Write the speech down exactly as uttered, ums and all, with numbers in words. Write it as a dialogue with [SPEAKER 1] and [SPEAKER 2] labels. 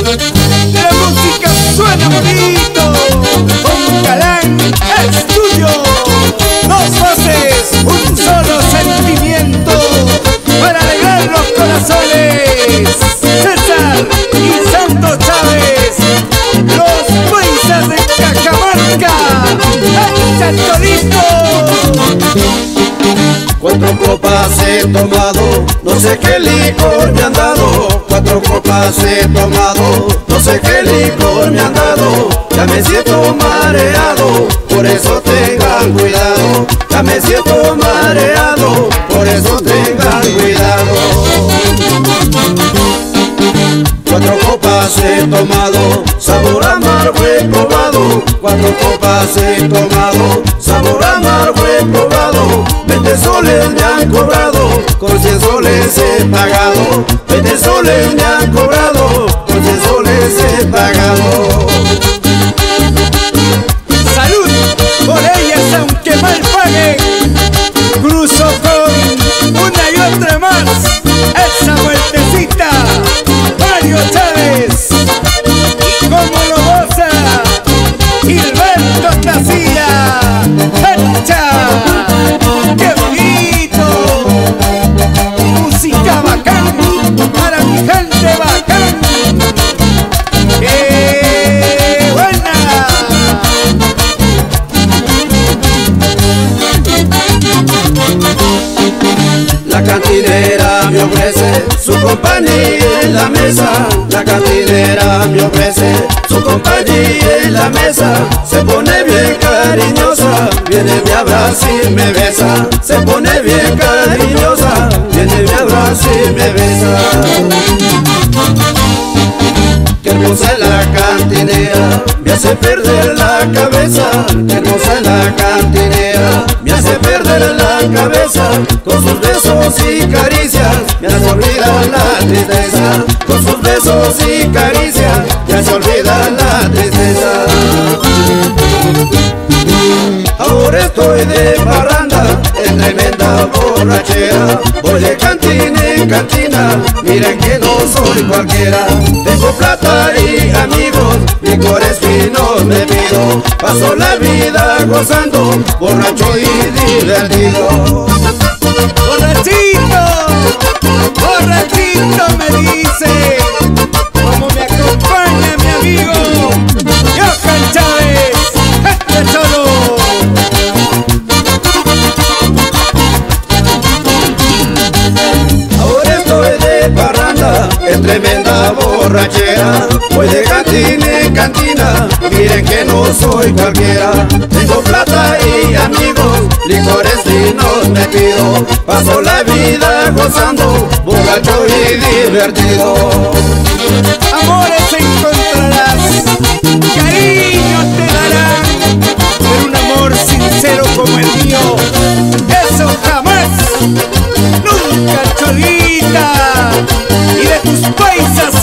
[SPEAKER 1] La música suena bonito con Galán Estudio. Dos voces, un solo sentimiento para alegrar los corazones. César y Santo Chávez, los paisas de Cajamarca. ¡Echa Cholito!
[SPEAKER 2] Cuatro copas he tomado, no sé qué licor me han dado. Cuatro copas he tomado, no sé qué licor me han dado. Ya me siento mareado, por eso tengan cuidado. Ya me siento mareado, por eso tengan cuidado. Cuatro copas he tomado, sabor amargo he probado. Cuatro copas he tomado, sabor amargo he probado. Veinte soles me han cobrado, con cien soles he pagado. Veinte soles me han cobrado, con cien soles he pagado.
[SPEAKER 1] Salud por ellas aunque mal paguen. Cruzo con una y otra más, esa vueltecita. Mario Chávez, y como lo goza Gilberto Tacía. ¡Echa! ¡Qué bonito! Música bacán para mi gente bacán. ¡Qué buena!
[SPEAKER 2] La cantinera me ofrece su compañía en la mesa. La cantinera me ofrece su compañía en la mesa. Se pone bien cariñosa, viene, me abraza y me besa. Se pone bien cariñosa, viene, me abraza y me besa. Qué hermosa es la cantinera, me hace perder la cabeza. Qué hermosa es la cantinera, me hace perder la cabeza. Con sus besos y caricias, me hace olvidar la tristeza. Con sus besos y caricias, me hace olvidar la tristeza. Ahora estoy de parranda, en tremenda borrachera. Voy de cantina en cantina, miren que no soy cualquiera. Tengo plata y amigos, licores finos me pido. Paso la vida gozando, borracho y divertido.
[SPEAKER 1] Borrachito, borrachito me dice, como me acompaña mi amigo Johan Chávez. ¡Este cholo!
[SPEAKER 2] Ahora estoy de parranda, en tremenda borrachera. Voy de cantina en cantina, miren que no soy cualquiera. Tengo plata y amigos, licores finos me pido. Paso la vida gozando, borracho y divertido.
[SPEAKER 1] Amores encontrarás, cariño te darán, pero un amor sincero como el mío, eso jamás, nunca, Cholita. Y de tus paisas